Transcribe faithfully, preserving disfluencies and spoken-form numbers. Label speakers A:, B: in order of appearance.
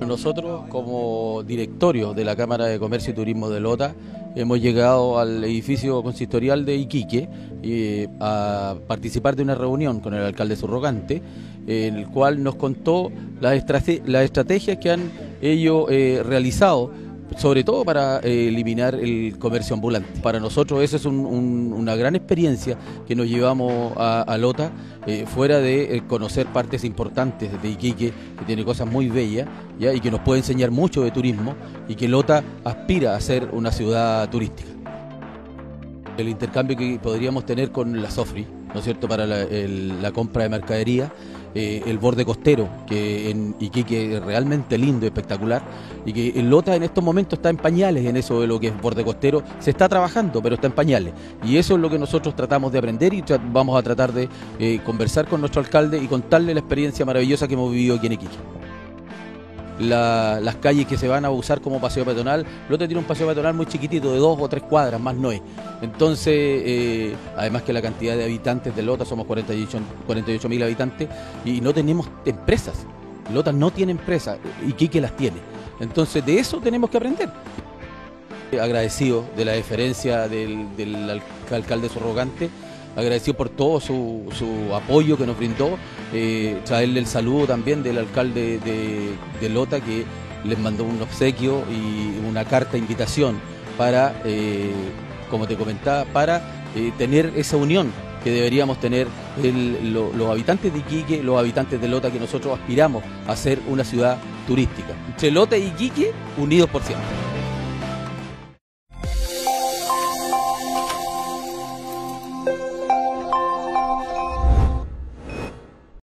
A: nosotros como directorio de la Cámara de Comercio y Turismo de Lota hemos llegado al edificio consistorial de Iquique eh, a participar de una reunión con el alcalde subrogante, en el cual nos contó las, estrate las estrategias que han ellos eh, realizado, sobre todo para eh, eliminar el comercio ambulante. Para nosotros eso es un, un, una gran experiencia que nos llevamos a, a Lota, eh, fuera de eh, conocer partes importantes de Iquique, que tiene cosas muy bellas, ¿ya? Y que nos puede enseñar mucho de turismo, y que Lota aspira a ser una ciudad turística. El intercambio que podríamos tener con la SOFRI, ¿no es cierto?, para la, el, la compra de mercadería, eh, el borde costero, que en Iquique es realmente lindo y espectacular, y que en Lota en estos momentos está en pañales en eso de lo que es borde costero. Se está trabajando, pero está en pañales, y eso es lo que nosotros tratamos de aprender, y vamos a tratar de eh, conversar con nuestro alcalde y contarle la experiencia maravillosa que hemos vivido aquí en Iquique. La, las calles que se van a usar como paseo peatonal, Lota tiene un paseo peatonal muy chiquitito, de dos o tres cuadras, más no es. Entonces, eh, además que la cantidad de habitantes de Lota, somos cuarenta y ocho mil habitantes, y no tenemos empresas. Lota no tiene empresas, Iquique las tiene. Entonces, de eso tenemos que aprender. Agradecido de la deferencia del, del alcalde subrogante, agradecido por todo su, su apoyo que nos brindó, eh, traerle el saludo también del alcalde de, de Lota, que les mandó un obsequio y una carta de invitación para, eh, como te comentaba, para eh, tener esa unión que deberíamos tener el, lo, los habitantes de Iquique, los habitantes de Lota, que nosotros aspiramos a ser una ciudad turística. Entre Lota y Iquique, unidos por siempre.